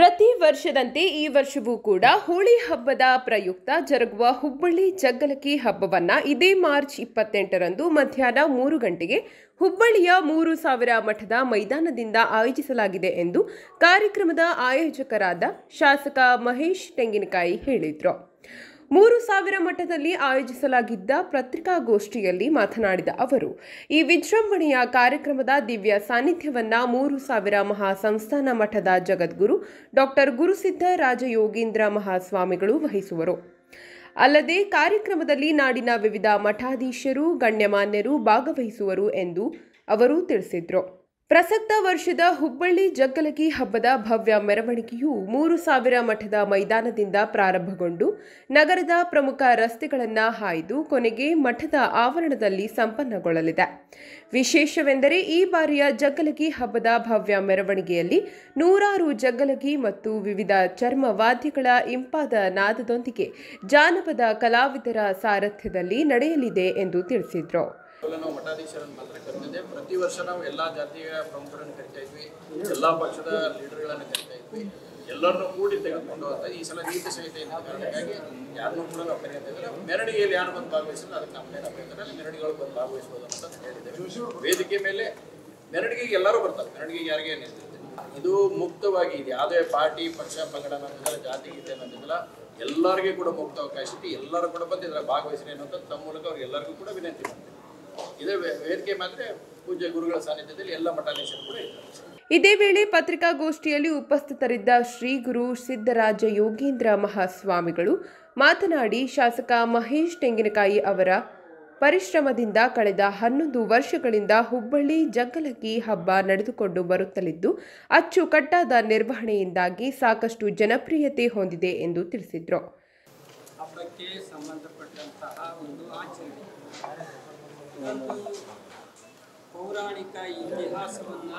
ಪ್ರತಿ ವರ್ಷದಂತೆ ಈ ವರ್ಷವೂ ಕೂಡ ಹೋಳಿ ಹಬ್ಬದ ಪ್ರಯುಕ್ತ ಜರುಗುವ ಹುಬ್ಬಳ್ಳಿ ಜಗ್ಗಲಗಿ ಹಬ್ಬವನ್ನು ಇದೇ ಮಾರ್ಚ್ 28ರಂದು ಮಧ್ಯಾಹ್ನ 3 ಗಂಟೆಗೆ ಹುಬ್ಬಳ್ಳಿಯ 3000 ಮಠದ ಮೈದಾನದಿಂದ ಆಯೋಜಿಸಲಾಗಿದೆ ಎಂದು ಕಾರ್ಯಕ್ರಮದ ಆಯೋಜಕರಾದ ಶಾಸಕ ಮಹೇಶ್ ತೆಂಗಿನಕಾಯಿ ಹೇಳಿದರು. 3000 ಮಠದಲ್ಲಿ ಆಯೋಜಿಸಲಾಗಿದ್ದ ಪತ್ರಿಕಾಗೋಷ್ಠಿಯಲ್ಲಿ ಮಾತನಾಡಿದ ಅವರು, ಈ ವಿಜೃಂಭಣೆಯ ಕಾರ್ಯಕ್ರಮದ ದಿವ್ಯ ಸಾನ್ನಿಧ್ಯವನ್ನ 3000 ಮಹಾಸಂಸ್ಥಾನ ಮಠದ ಜಗದ್ಗುರು ಡಾಕ್ಟರ್ ಗುರುಸಿದ್ಧ ರಾಜಯೋಗೀಂದ್ರ ಮಹಾಸ್ವಾಮಿಗಳು ವಹಿಸುವರು. ಅಲ್ಲದೆ ಕಾರ್ಯಕ್ರಮದಲ್ಲಿ ನಾಡಿನ ವಿವಿಧ ಮಠಾಧೀಶರು, ಗಣ್ಯಮಾನ್ಯರು ಭಾಗವಹಿಸುವರು ಎಂದು ಅವರು ತಿಳಿಸಿದರು. ಪ್ರಸಕ್ತ ವರ್ಷದ ಹುಬ್ಬಳ್ಳಿ ಜಗ್ಗಲಗಿ ಹಬ್ಬದ ಭವ್ಯ ಮೆರವಣಿಗೆಯು 3000 ಮಠದ ಮೈದಾನದಿಂದ ಪ್ರಾರಂಭಗೊಂಡು ನಗರದ ಪ್ರಮುಖ ರಸ್ತೆಗಳನ್ನು ಹಾಯ್ದು ಕೊನೆಗೆ ಮಠದ ಆವರಣದಲ್ಲಿ ಸಂಪನ್ನಗೊಳ್ಳಲಿದೆ. ವಿಶೇಷವೆಂದರೆ ಈ ಬಾರಿಯ ಜಗ್ಗಲಗಿ ಹಬ್ಬದ ಭವ್ಯ ಮೆರವಣಿಗೆಯಲ್ಲಿ ನೂರಾರು ಜಗ್ಗಲಗಿ ಮತ್ತು ವಿವಿಧ ಚರ್ಮ ವಾದ್ಯಗಳ ಇಂಪಾದ ನಾದದೊಂದಿಗೆ ಜಾನಪದ ಕಲಾವಿದರ ಸಾರಥ್ಯದಲ್ಲಿ ನಡೆಯಲಿದೆ ಎಂದು ತಿಳಿಸಿದರು. ನಾವು ಮಠಾಧೀಶರನ್ನು ಮಾತ್ರ ಕರೆದಿದ್ದೆ. ಪ್ರತಿ ವರ್ಷ ನಾವು ಎಲ್ಲ ಜಾತಿಯ ಪ್ರಮುಖರನ್ನು ಕರಿತಾ ಇದ್ವಿ, ಎಲ್ಲ ಪಕ್ಷದ ಲೀಡರ್ಗಳನ್ನು ಕರಿತಾ ಇದ್ವಿ. ಎಲ್ಲರನ್ನೂ ಕೂಡಿ ತೆಗೆದುಕೊಂಡು ಹೋಗ್ತಾ ಈ ಸಲ ನೀತಿ ಸಂಹಿತೆ ಇದ್ದ ಕಾರಣಕ್ಕಾಗಿ ಯಾರನ್ನೂ ಕೂಡ ನಾವು ಕರೆಯುತ್ತಾ ಇದ್ದರೆ ಮೆರವಣಿಗೆಯಲ್ಲಿ ಯಾರು ಬಂದು ಭಾಗವಹಿಸಿದ್ರೆ ಅದಕ್ಕೆ ನಮ್ಮನ್ನೇ ನಾವು ಮೆರವಣಿಗೆಗಳು ಬಂದು ಭಾಗವಹಿಸಬಹುದು ಅಂತ ಹೇಳಿದ್ದೇವೆ. ವೇದಿಕೆ ಮೇಲೆ ಮೆರವಣಿಗೆಗೆ ಎಲ್ಲರೂ ಬರ್ತಾರೆ, ಮೆರವಣಿಗೆಗೆ ಯಾರಿಗೆ ನಿಲ್ತಿದೆ. ಇದು ಮುಕ್ತವಾಗಿ ಇದೆ, ಯಾವುದೇ ಪಾರ್ಟಿ ಪಕ್ಷ ಪಂಗಡ ಅನ್ನೋದಿಲ್ಲ, ಜಾತಿ ಗೀತೆ ಅನ್ನೋದಿಲ್ಲ, ಎಲ್ಲರಿಗೂ ಕೂಡ ಮುಕ್ತ ಅವಕಾಶ ಇದೆ. ಎಲ್ಲರೂ ಕೂಡ ಬಂದು ಇದರ ಭಾಗವಹಿಸಿರಿ ಅನ್ನೋಂಥದ್ದು ತಮ್ಮ ಮೂಲಕ ಅವ್ರಿಗೆ ಎಲ್ಲರಿಗೂ ಕೂಡ ವಿನಂತಿ ಮಾಡ್ತೀವಿ. ಇದೇ ವೇದಿಕೆ ಮಾತ್ರ ಪೂಜ್ಯ ಗುರುಗಳ ಸಾನ್ನಿಧ್ಯದಲ್ಲಿ ಎಲ್ಲ ಮಠಾಧೀಶರು ಕೂಡ ಇದ್ದಾರೆ. ಇದೇ ವೇಳೆ ಪತ್ರಿಕಾಗೋಷ್ಠಿಯಲ್ಲಿ ಉಪಸ್ಥಿತರಿದ್ದ ಶ್ರೀ ಗುರು ಸಿದ್ದರಾಜ ಯೋಗೀಂದ್ರ ಮಹಾಸ್ವಾಮಿಗಳು ಮಾತನಾಡಿ, ಶಾಸಕ ಮಹೇಶ್ ತೆಂಗಿನಕಾಯಿ ಅವರ ಪರಿಶ್ರಮದಿಂದ ಕಳೆದ 11 ವರ್ಷಗಳಿಂದ ಹುಬ್ಬಳ್ಳಿ ಜಗ್ಗಲಗಿ ಹಬ್ಬ ನಡೆದುಕೊಂಡು ಬರುತ್ತಲಿದ್ದು ಅಚ್ಚುಕಟ್ಟಾದ ನಿರ್ವಹಣೆಯಿಂದಾಗಿ ಸಾಕಷ್ಟು ಜನಪ್ರಿಯತೆ ಹೊಂದಿದೆ ಎಂದು ತಿಳಿಸಿದರು. ಹಬ್ಬಕ್ಕೆ ಸಂಬಂಧಪಟ್ಟಂತಹ ಒಂದು ಆಚರಣೆ, ಒಂದು ಪೌರಾಣಿಕ ಇತಿಹಾಸವನ್ನು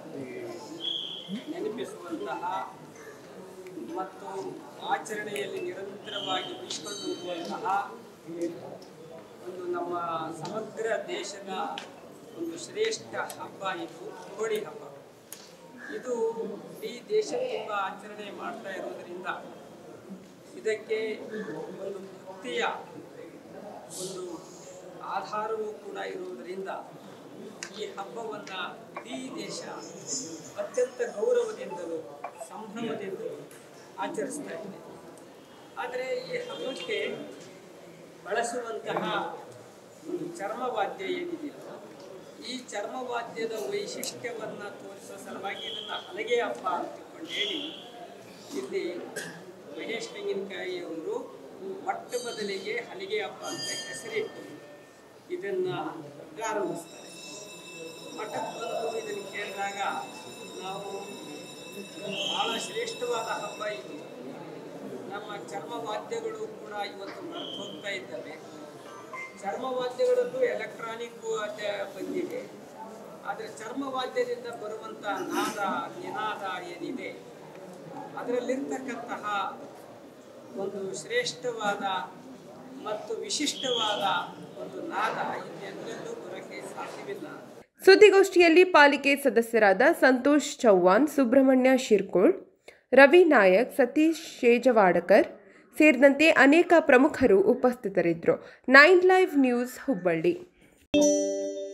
ನೆನಪಿಸುವಂತಹ ಮತ್ತು ಆಚರಣೆಯಲ್ಲಿ ನಿರಂತರವಾಗಿ ಉಳಿಸಿಕೊಂಡು ಹೋಗುವಂತಹ ಒಂದು ನಮ್ಮ ಸಮಗ್ರ ದೇಶದ ಒಂದು ಶ್ರೇಷ್ಠ ಹಬ್ಬ ಇದು ಹೋಳಿ ಹಬ್ಬ. ಇದು ಇಡೀ ದೇಶ ತುಂಬ ಆಚರಣೆ ಮಾಡ್ತಾ ಇರೋದರಿಂದ ಇದಕ್ಕೆ ಒಂದು ಭಕ್ತಿಯ ಒಂದು ಆಧಾರವೂ ಕೂಡ ಇರುವುದರಿಂದ ಈ ಹಬ್ಬವನ್ನು ಇಡೀ ದೇಶ ಅತ್ಯಂತ ಗೌರವದಿಂದಲೂ ಸಂಭ್ರಮದಿಂದಲೂ ಆಚರಿಸ್ತಾ ಇದೆ. ಆದರೆ ಈ ಹಬ್ಬಕ್ಕೆ ಬಳಸುವಂತಹ ಒಂದು ಚರ್ಮವಾದ್ಯ ಏನಿದೆಯಲ್ಲ, ಈ ಚರ್ಮವಾದ್ಯದ ವೈಶಿಷ್ಟ್ಯವನ್ನು ತೋರಿಸುವ ಸಲುವಾಗಿ ಇದನ್ನು ಹಲಗೆ ಹಬ್ಬ ಅಂತಕೊಂಡು ಹೇಳಿ ಇಲ್ಲಿ ಮಹೇಶ್ ತೆಂಗಿನಕಾಯಿ ಅವರು ಮೊಟ್ಟ ಮೊದಲಿಗೆ ಹಲಿಗೆ ಹಬ್ಬ ಅಂತ ಹೆಸರಿಟ್ಟು ಇದನ್ನು ಪ್ರಾರಂಭಿಸ್ತಾರೆ. ಮಠಕ್ಕೆ ಬಂದು ಇದನ್ನು ಕೇಳಿದಾಗ ನಾವು ಭಾಳ ಶ್ರೇಷ್ಠವಾದ ಹಬ್ಬ ಇದು, ನಮ್ಮ ಚರ್ಮವಾದ್ಯಗಳು ಕೂಡ ಇವತ್ತು ಮರೆತು ಹೋಗ್ತಾ ಇದ್ದಾವೆ. ಚರ್ಮವಾದ್ಯಗಳಲ್ಲೂ ಎಲೆಕ್ಟ್ರಾನಿಕ್ ವಾದ್ಯ ಬಂದಿದೆ, ಆದರೆ ಚರ್ಮವಾದ್ಯದಿಂದ ಬರುವಂಥ ನಾದ ನಿನಾದ ಏನಿದೆ ಅದರಲ್ಲಿರ್ತಕ್ಕಂತಹ ಒಂದು ಶ್ರೇಷ್ಠವಾದ ಮತ್ತು ವಿಶಿಷ್ಟವಾದ ಒಂದು ನಾದ ಇನ್ನೆಲ್ಲೂ ಬರೋಕ್ಕೆ ಸಾಧ್ಯವಿಲ್ಲ. ಸುದ್ದಿಗೋಷ್ಠಿಯಲ್ಲಿ ಪಾಲಿಕೆ ಸದಸ್ಯರಾದ ಸಂತೋಷ್ ಚೌಹಾಣ್, ಸುಬ್ರಹ್ಮಣ್ಯ ಶಿರ್ಕೋಳ್, ರವಿ ನಾಯಕ್, ಸತೀಶ್ ಶೇಜವಾಡಕರ್ ಸೇರಿದಂತೆ ಅನೇಕ ಪ್ರಮುಖರು ಉಪಸ್ಥಿತರಿದ್ದರು. 9 ಲೈವ್ ನ್ಯೂಸ್ ಹುಬ್ಬಳ್ಳಿ.